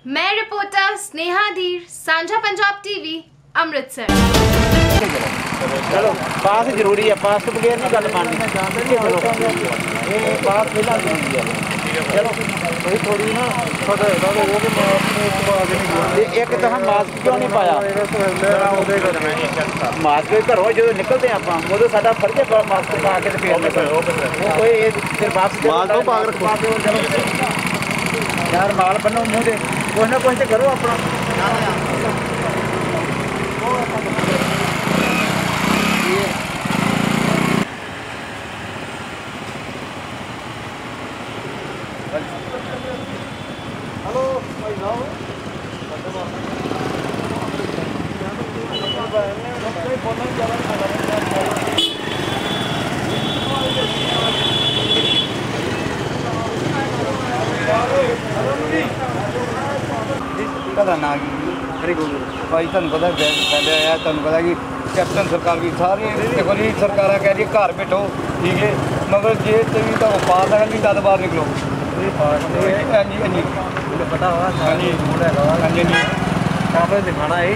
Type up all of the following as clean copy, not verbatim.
मैं रिपोर्टर स्नेहा धीर, सांझा पंजाब टीवी, अमृतसर। चलो पास जरूरी है, पास तो बगैर नहीं गल बननी। चलो ये पास पहला जरूरी है। चलो भाई थोड़ी ना एक तो हम मास्क क्यों नहीं पाया? मास्क घरों जो निकलते हैं आप उदो साडा फर्ज है मास्क पा के कोई फिर वापस यार माल बनो मुँह से कुछ ना कुछ तो करो अपना। हेलो भाई साहब पता ना भाई तुम पता पहले आया तुम पता कि कैप्टन सरकार भी सारी देखो जी सरकार कह रही घर बैठो ठीक है मगर जे तुम तो पास है नहीं दस बार निकलो पता हुआ हाँ जी हाँ जी आप दिखाना है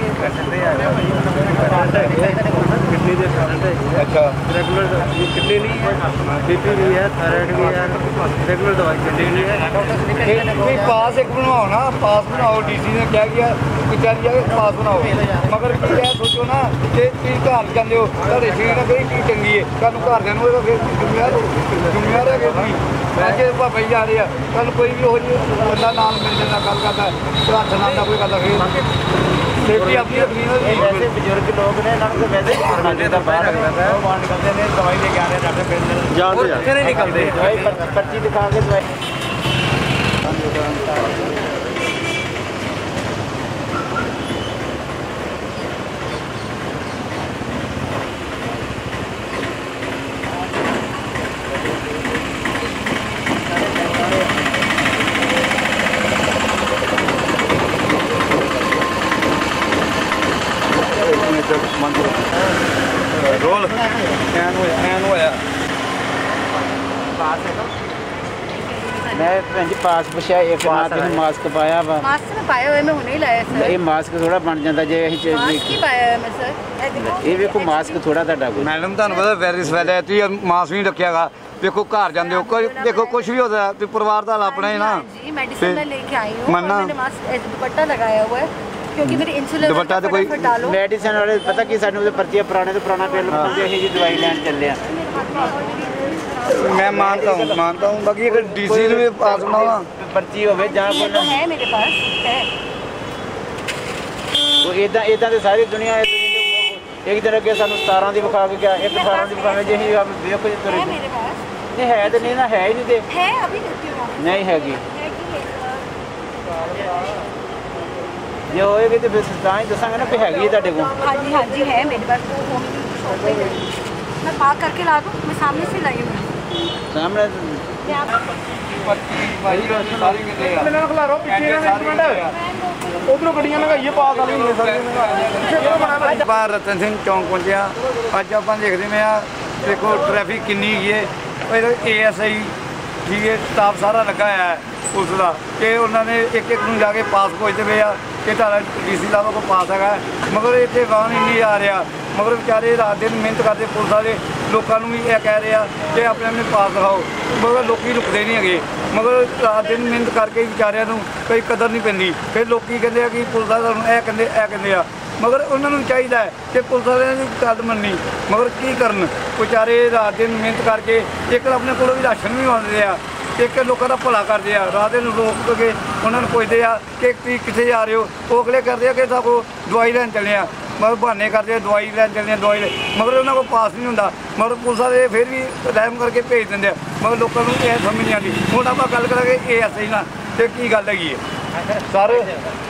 किडनी के अच्छा रेगुलर किडनी नहीं है बीपी भी है थायराइड भी है रेगुलर दवाई चलनी है। पास एक बनवाओ ना पास बनाओ डीसी ने क्या किया बेचारी पास बनाओ मगर की सोचो ना कि तुम घर जाते हो ਤੁਹਾਡੇ ਸ਼ਰੀਰ ਨਾਲ ਕਿਹੜੀ ਚੀਜ਼ ਚੰਗੀ ਹੈ ਤੁਹਾਨੂੰ ਘਰਦਿਆਂ ਨੂੰ ਫਿਰ ਜ਼ਿੰਮੇਵਾਰ ਹੈਗੇ ਤੁਸੀਂ ਅੱਗੇ ਭਾਪਾ ਜੀ ਆ ਰਹੇ ਆ ਤੁਹਾਨੂੰ ਕੋਈ ਵੀ ਉਹ ਜਿਹੀ ਬੰਦਾ ਨਾਲ ਮਿਲ ਜਾਂਦਾ ਗੱਲ ਕਰਦਾ ਹੱਥ ਨਾਲ ਦਾ ਕੋਈ ਕਰਦਾ ਫਿਰ ਸੇਫਟੀ ਆਪਣੀ ਰੱਖਣੀ ਨਾ ਜੀ। ਬਜ਼ੁਰਗ ਲੋਕ ਨੇ ਇਹਨਾਂ ਨੂੰ ਤਾਂ ਵੈਸੇ ਹੀ ਸਾਡੇ ਦਾ ਬਾਹਰ ਲੱਗਦਾ ਉਹ ਮਾਨ ਕਰਦੇ ਨੇ ਦਵਾਈ ਲੈ ਕੇ ਆ ਰਹੇ ਡਾਕਟਰ ਪਿੰਡ ਜਾਂਦੇ ਆ ਕਿਹਨੇ ਨਿਕਲਦੇ ਦਵਾਈ ਪਰਚੀ ਦਿਖਾ ਕੇ ਦਵਾਈ रोल एन होया मैं भैन जी पास पुछया एक ना मास्क पाया वा मास्क मैं पाया हुआ मैं हुणे ही लाया सर ये मास्क थोड़ा बन जाता जे मास्क ही पाया है मैं सर ये देखो मास्क थोड़ा ਤੁਹਾਡਾ ਕੋਈ ਮੈਡਮ ਤੁਹਾਨੂੰ ਪਤਾ ਵਾਇਰਸ ਫੈਲਿਆ ਤੁਸੀਂ ਮਾਸਕ ਨਹੀਂ ਰੱਖਿਆਗਾ देखो घर जाते हो कोई देखो कुछ भी होता है परिवार का अपना ही ना जी मेडिसिन मैं लेके आई हूं मैंने मास्क दुपट्टा लगाया हुआ है क्योंकि मेरी इंसुलिन दुपट्टा तो कोई मेडिसिन वाले पता की सानू ते पर्ची पुराने तो पुराना बिल बनाते यही जी दवाई लैन चले मैं मानता हूं बाकी अगर डीसी ने भी पास बनावा पर्ची होवे जहां कोई है मेरे पास है वो इदा इदा ते सारी दुनिया एक दिन अगे सानू 17 दी विखा के क्या एक 18 दी विखा जे ही आप देखो जी है मेरे पास नहीं है तो नहीं ना है ही नहीं दे है अभी देती हूं नहीं हैगी ये होएगी तो फिर तां ही दसांगे ना कि हैगी है ਤੁਹਾਡੇ ਕੋਲ। हाँ जी है मेरे पास मैं पार्क करके ला दूं मैं सामने से लाई हूं सामने मैंने खिलारो पीछे उधरों गड्डियां लगाइए पास वाली नहीं बाहर रतन सिंह चौंक पहुंचे अज आप देखते हैं देखो ट्रैफिक किन्नी है ASI ठीक है स्टाफ सारा लगा है पुलिस का कि उन्होंने एक जाके पास पहुँचते पे आ कि तारा DC लावा को पास है मगर इतने वाहन ही नहीं आ रहा मगर बेचारे रात दिन मेहनत करते पुलिस वाले लोगों भी यह कह रहे हैं कि अपने अपने पास दिखाओ मगर लोग रुकते नहीं है मगर रात दिन मेहनत करके बेचारियों कोई कदर नहीं पैंदी फिर लोग कहते हैं कि पुलिस वाले कहते मगर उन्होंने चाहिए कि पुलिस वाले की गल मननी मगर की करन बेचारे रात दिन मेहनत करके एक अपने को भी राशन भी आते हैं एक लोगों का भला करते हैं रात दिन रोक के उन्होंने पूछते हैं कि तुम कितने जा रहे हो वो अगले करते हैं कि सबको दवाई लैन चले मगर बहाने करते हैं दवाई लैन चलने दवाई मगर उन्होंने को पास नहीं होंगे मगर पुलिस वाले फिर भी रहम करके भेज देंगे मगर लोगों को यह समझ नहीं आती हूँ आप गल करेंगे ASI ना तो की गल हैगी है सर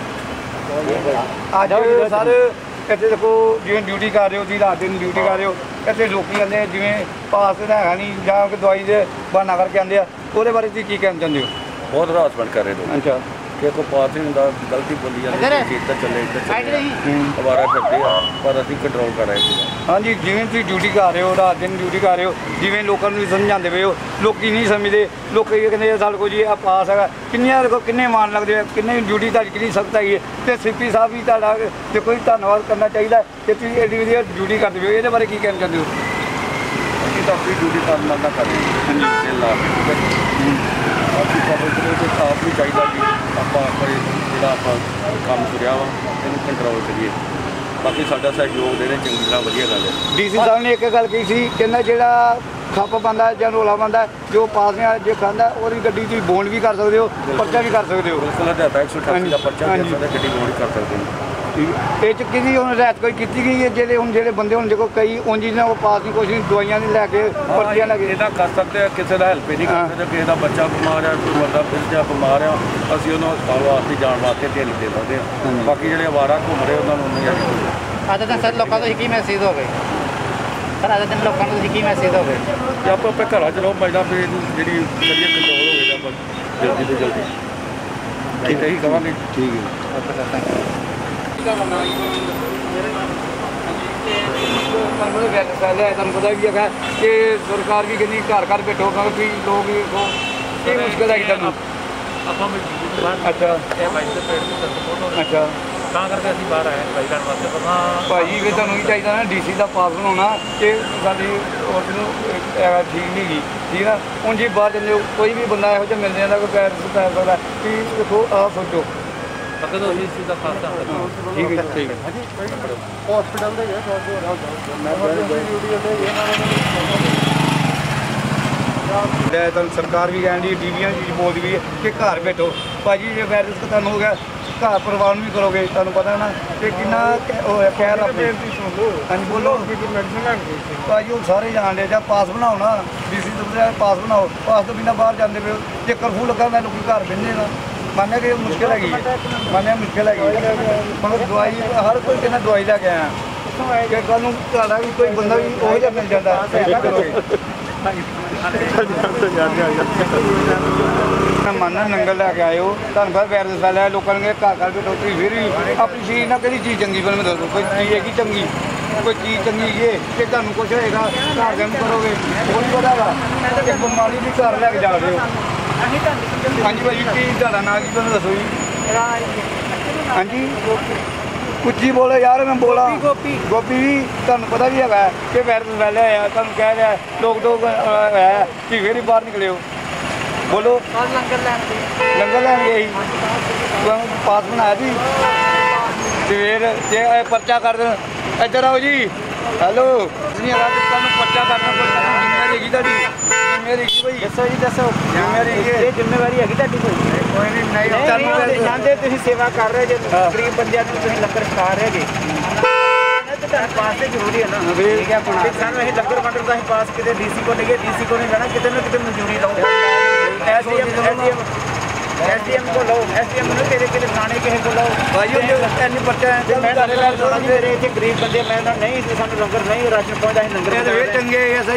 अज सर इतने देखो जिवें ड्यूटी कर रहे हो जी रात दिन ड्यूटी कर रहे हो इतने लोग आते जिवें पास है नहीं जां दवाई से बहाना करके आते हैं वो बारे तुम की कहना चाहते हो बहुत हरासमेंट कर रहे लोग अच्छा ਕਿ ਕੋਈ ਪਾਸ ਨਹੀਂ ਹੁੰਦਾ, ਗਲਤੀ ਬੋਲੀ ਜਾਂਦੀ ਇੱਧਰ ਚੱਲੇ ਅਵਾਰਾ ਫਿਰਦੇ ਆ, ਪਰ ਅਸੀਂ ਕੰਟਰੋਲ ਕਰ ਰਹੇ ਸੀ। ਹਾਂਜੀ, ਜਿਵੇਂ ਤੁਸੀਂ ਡਿਊਟੀ ਕਰ ਰਹੇ ਹੋ, ਰਾਤ ਦਿਨ ਡਿਊਟੀ ਕਰ ਰਹੇ ਹੋ, ਜਿਵੇਂ ਲੋਕਾਂ ਨੂੰ ਸਮਝਾਉਂਦੇ ਪਏ ਹੋ, ਲੋਕੀ ਨਹੀਂ ਸਮਝਦੇ। ਲੋਕ ਇਹ ਕਹਿੰਦੇ ਸਾਡੇ ਕੋਲ ਜੀ ਆ ਪਾਸ ਹੈਗਾ, ਕਿੰਨੇ ਮਾਣ ਲੱਗਦੇ ਆ, ਕਿੰਨੇ ਡਿਊਟੀ ਤੁਹਾਡੀ ਕਿੰਨੀ ਸਖਤ ਹੈਗੀ ਹੈ। ਅਤੇ ਸੀਪੀ ਸਾਹਿਬ ਵੀ ਤੁਹਾਡਾ ਦੇਖੋ ਜੀ ਧੰਨਵਾਦ ਕਰਨਾ ਚਾਹੀਦਾ ਕਿ ਤੁਸੀਂ ਐਡੀ ਵਧੀਆ ਡਿਊਟੀ ਕਰਦੇ ਹੋ। ਇਹਦੇ ਬਾਰੇ ਕੀ ਕਹਿਣਾ ਚਾਹੁੰਦੇ ਹੋ? ਅਸੀਂ ਤਾਂ ਆਪਣੀ ਡਿਊਟੀ ਕਰਨ ਨਾਲ ਨਾ ਕਰੀਏ, ਦਿਲ ਲਾ ਕੇ ਬਾਕੀ ਪਬਲਿਕ ਨੂੰ ਆਪ ਵੀ ਚਾਹੀਦਾ ਕਿ ਆਪਾਂ ਆਪਣੇ ਜਿਹੜਾ ਆਪਾਂ ਕੰਮ ਤੁਰਿਆ ਵਾ ਇਹਨੂੰ ਕੰਟਰੋਲ ਕਰੀਏ। ਬਾਕੀ ਸਾਡਾ ਸਹਿਯੋਗ ਦੇਣੇ ਚੰਗੀ ਤਰ੍ਹਾਂ ਵਧੀਆ ਗੱਲ ਹੈ। ਡੀਸੀ ਸਾਹਿਬ ਨੇ ਇੱਕ ਗੱਲ ਕਹੀ ਸੀ, ਕਹਿੰਦਾ ਜਿਹੜਾ ਖੱਪ ਪਾਉਂਦਾ ਜਾਂ ਰੋਲਾ ਪਾਉਂਦਾ, ਜੋ ਪਾਸ ਨੇ ਜੇ ਖਾਂਦਾ ਉਹਦੀ ਗੱਡੀ ਤੁਸੀਂ ਬੋਂਡ ਵੀ ਕਰ ਸਕਦੇ ਹੋ, ਪਰਚਾ ਵੀ ਕਰ ਸਕਦੇ ਹੋ। ਬਿਲਕੁਲ ਹਦਾਇਤਾਂ 188 ਦਾ ਪਰਚਾ ਦੇ ਸਕਦਾ, ਗੱਡੀ ਬੋਂਡ ਕਰ ਸਕਦੇ ਹੋ। ਇਹ 'ਚ ਕਿਹਦੀ ਹੁਣ ਰਿਆਇਤ ਕੋਈ ਕੀਤੀ ਗਈ ਹੈ? ਜਿਹੜੇ ਬੰਦੇ ਹੁਣ ਦੇਖੋ ਕਈ ਉਂਝ ਨਾ ਉਹ ਪਾਸ ਦੀ ਕੋਸ਼ਿਸ਼ ਦਵਾਈਆਂ ਨਹੀਂ ਲੈ ਕੇ ਪਰਚੀਆਂ ਲੈ ਕੇ ਇਹਦਾ ਕਰ ਸਕਦੇ ਆ, ਕਿਸੇ ਦਾ ਹੈਲਪ ਹੀ ਨਹੀਂ ਕਰ ਸਕਦੇ। ਕਿਸੇ ਦਾ ਬੱਚਾ ਬਿਮਾਰ ਆ, ਕੋਈ ਬੰਦਾ ਫਿਰਦਾ ਬਿਮਾਰ ਆ, ਅਸੀਂ ਉਹਨੂੰ ਹਸਪਤਾਲ ਵਾਸਤੇ ਜਾਣ ਵਾਸਤੇ ਢੇਲੀ ਦੇ ਸਕਦੇ ਹਾਂ। ਬਾਕੀ ਜਿਹੜੇ ਅਵਾਰਾ ਘੁੰਮ ਰਹੇ ਉਹਨਾਂ ਨੂੰ ਨਹੀਂ ਆਈ। ਅੱਜ ਤਾਂ ਸਰ ਲੋਕਾਂ ਤੋਂ ਕੀ ਮੈਸੇਜ ਹੋ ਗਏ ਸਰ? ਅੱਜ ਦਿਨ ਲੋਕਾਂ ਨੂੰ ਕੀ ਮੈਸੇਜ ਹੋ ਗਏ ਕਿ ਆਪਾਂ ਆਪਣੇ ਘਰਾਂ 'ਚ ਰਹੋ, ਪਹਿਲਾਂ ਵੀ ਜਿਹੜੀ ਵਧੀਆ ਕੰਟਰੋਲ ਹੋਵੇ ਤਾਂ ਆਪਾਂ ਜਲਦੀ ਤੋਂ ਜਲਦੀ ਠੀਕ ਹੈ ਹੀ ਕਹਾਂਗੇ। ਠੀਕ ਹੈ। Okay sir, thank you. ਤੁਹਾਨੂੰ ਪਤਾ ਵੀ ਹੈਗਾ ਕਿ ਸਰਕਾਰ ਵੀ ਕਹਿੰਦੀ ਘਰ ਘਰ ਬੈਠੋ, ਵੀ ਲੋਕ ਵੇਖੋ ਕੀ ਮੁਸ਼ਕਿਲ ਹੈ ਤੁਹਾਨੂੰ। ਆਪਾਂ ਅੱਛਾ ਅੱਛਾ, ਤਾਂ ਕਰਕੇ ਅਸੀਂ ਬਾਹਰ ਆਏ ਭਾਈ ਲੈਣ ਵਾਸਤੇ। ਪਰ ਭਾਜੀ ਫਿਰ ਤੁਹਾਨੂੰ ਵੀ ਚਾਹੀਦਾ ਨਾ ਡੀਸੀ ਦਾ ਪਾਸ ਬਣਾਉਣਾ ਕਿ ਸਾਡੀ ਔਰਤ ਨੂੰ ਹੈਗਾ ਠੀਕ ਨਹੀਂ ਗਈ, ਠੀਕ ਨਾ। ਹੁਣ ਜੀ ਬਾਹਰ ਜਾਂਦੇ ਹੋ, ਕੋਈ ਵੀ ਬੰਦਾ ਇਹੋ ਜਿਹਾ ਮਿਲ ਜਾਂਦਾ ਕੋਈ ਪੈਰ ਪੈ ਸਕਦਾ ਕਿ ਦੇਖੋ ਆਹ ਸੋਚੋ। ਅੱਗੇ ਤੋਂ ਅਸੀਂ ਇਸ ਚੀਜ਼ ਦਾ ਖਾਸ ਧਿਆਨ ਰੱਖਾਂਗੇ। ਠੀਕ ਹੈ ਠੀਕ ਹੈ। ਹਸਪੀਟਲ ਦੇ ਤੁਹਾਨੂੰ ਸਰਕਾਰ ਵੀ ਕਹਿੰਦੀ, ਟੀਵੀਆਂ ਵੀ ਬੋਲਦੀ ਵੀ ਹੈ ਕਿ ਘਰ ਬੈਠੋ। ਭਾਜੀ ਜੇ ਵਾਇਰਸ ਤੁਹਾਨੂੰ ਹੋ ਗਿਆ, ਘਰ ਪਰਿਵਾਰ ਨੂੰ ਵੀ ਕਰੋਗੇ, ਤੁਹਾਨੂੰ ਪਤਾ ਨਾ ਕਿ ਕਿੰਨਾ ਖੈਰ ਆਪਣੇ। ਹਾਂਜੀ ਬੋਲੋ। ਭਾਜੀ ਉਹ ਸਾਰੇ ਜਾਣਦੇ, ਜਾਂ ਪਾਸ ਬਣਾਓ ਨਾ, ਡੀਸੀ ਤੋਂ ਪਾਸ ਬਣਾਓ। ਪਾਸ ਤੋਂ ਬਿਨਾਂ ਬਾਹਰ ਜਾਂਦੇ ਪਏ, ਜੇ ਕਰਫਿਊ ਲੱਗਾ ਮੈਂ ਲੋਕੀ ਘਰ ਬਹਿੰਦੇ ਨਾ। ਮੰਨਿਆ ਕਿ ਮੁਸ਼ਕਿਲ ਹੈਗੀ, ਮੰਨਿਆ ਮੁਸ਼ਕਿਲ ਹੈਗੀ, ਮਗਰ ਦਵਾਈ ਹਰ ਕੋਈ ਕਹਿੰਦਾ ਦਵਾਈ ਲੈ ਕੇ ਆਇਆ ਕਿ ਕੱਲ੍ਹ ਨੂੰ ਤੁਹਾਡਾ ਵੀ ਕੋਈ ਬੰਦਾ ਵੀ ਉਹੋ ਜਿਹਾ ਮਿਲ ਜਾਂਦਾ ਮੰਨਣਾ ਨੰਗਲ ਲੈ ਕੇ ਆਇਓ। ਤੁਹਾਨੂੰ ਪਤਾ ਵਾਇਰਸ ਫੈਲਿਆ, ਲੋਕਾਂ ਨੇ ਘਰ ਘਰ ਕੇ ਡਾਕਟਰੀ ਫਿਰ ਵੀ ਆਪਣੀ ਚੀਜ਼ ਨਾਲ ਕਿਹੜੀ ਚੀਜ਼ ਚੰਗੀ ਬਣ ਦੱਸੋ। ਕੋਈ ਚੀਜ਼ ਹੈਗੀ ਚੰਗੀ, ਕੋਈ ਚੀਜ਼ ਚੰਗੀ ਹੈ ਕਿ ਤੁਹਾਨੂੰ ਕੁਛ ਹੋਏਗਾ ਘਰ ਦੇ ਨੂੰ ਕਰੋਗੇ, ਉਹ ਨਹੀਂ ਪਤਾ ਵਾ ਕਿ ਬਿਮਾਰੀ ਵੀ ਘਰ ਲੈ ਕੇ ਜਾ ਰਹੇ ਹੋ। ਹਾਂਜੀ ਭਾਜੀ, ਕੀ ਤੁਹਾਡਾ ਨਾਂ ਕੀ ਤੁਹਾਨੂੰ ਦੱਸੋ ਜੀ? ਹਾਂਜੀ ਉੱਚੀ ਬੋਲੇ ਯਾਰ, ਮੈਂ ਬੋਲਾਂ। ਗੋਪੀ ਵੀ ਤੁਹਾਨੂੰ ਪਤਾ ਵੀ ਹੈਗਾ ਕਿ ਵਾਇਰਸ ਫੈਲਿਆ ਆ, ਤੁਹਾਨੂੰ ਕਹਿ ਰਿਹਾ ਲੋਕ ਹੈ ਕਿ ਫਿਰ ਹੀ ਬਾਹਰ ਨਿਕਲਿਓ। ਬੋਲੋ। ਲੰਗਰ ਲੈਣ ਗਏ ਸੀ, ਪਾਸ ਬਣਾਇਆ ਸੀ ਸਵੇਰ। ਜੇ ਪਰਚਾ ਕਰ ਦੇਣ, ਇੱਧਰ ਆਓ ਜੀ। ਹੈਲੋ, ਨਹੀਂ ਹੈਗਾ ਤੁਹਾਨੂੰ ਪਰਚਾ ਕਰਨਾ ਜ਼ਿੰਮੇਵਾਰੀ ਹੈਗੀ ਤੁਹਾਡੀ। ਜ਼ਿੰਮੇਵਾਰੀ ਹੈਗੀ ਭਾਈ, ਦੱਸੋ ਜੀ ਦੱਸੋ। ਜ਼ਿੰਮੇਵਾਰੀ ਇਹ ਜ਼ਿੰਮੇਵਾਰੀ ਹੈਗੀ ਤੁਹਾਡੀ ਕੋਈ ਨਹੀਂ ਜਾਂਦੇ ਤੁਸੀਂ ਸੇਵਾ ਕਰ ਰਹੇ ਜੇ, ਗਰੀਬ ਬੰਦਿਆਂ ਨੂੰ ਤੁਸੀਂ ਲੰਗਰ ਛਕਾ ਰਹੇ ਜੇ, ਤੇ ਤੁਹਾਨੂੰ ਪਾਸ ਤੇ ਜ਼ਰੂਰੀ ਹੈ ਨਾ। ਠੀਕ ਹੈ, ਸਾਨੂੰ ਅਸੀਂ ਲੰਗਰ ਵੰਡਣ ਦਾ ਅਸੀਂ ਪਾਸ ਕਿਤੇ ਡੀਸੀ ਕੋਲ ਲਈਏ, ਡੀਸੀ ਕੋਲ ਨਹੀਂ ਲੈਣਾ, ਕਿਤੇ ਨਾ ਕਿਤੇ ਮਨਜ਼ੂਰੀ ਲਓ। ਐਸਡੀਐਮ ਕੋਲ ਲਓ, ਐਸਡੀਐਮ ਨੂੰ ਤੇਰੇ ਕਿਤੇ ਥਾਣੇ ਕਿਸੇ ਕੋਲ ਲਓ। ਭਾਈ ਉਹ ਇੰਨੀ ਪਰਚਾ ਮੈਂ ਤੁਹਾਡੇ ਨਾਲ ਮੇਰੇ ਇੱਥੇ ਗਰੀਬ ਬੰਦੇ, ਮੈਂ ਨਹੀਂ ਸਾਨੂੰ ਲੰਗਰ ਨਹੀਂ ਰਾਸ਼ਨ ਪਹੁੰਚਦਾ, ਅਸੀਂ ਲੰਗਰ ਚੰਗੇ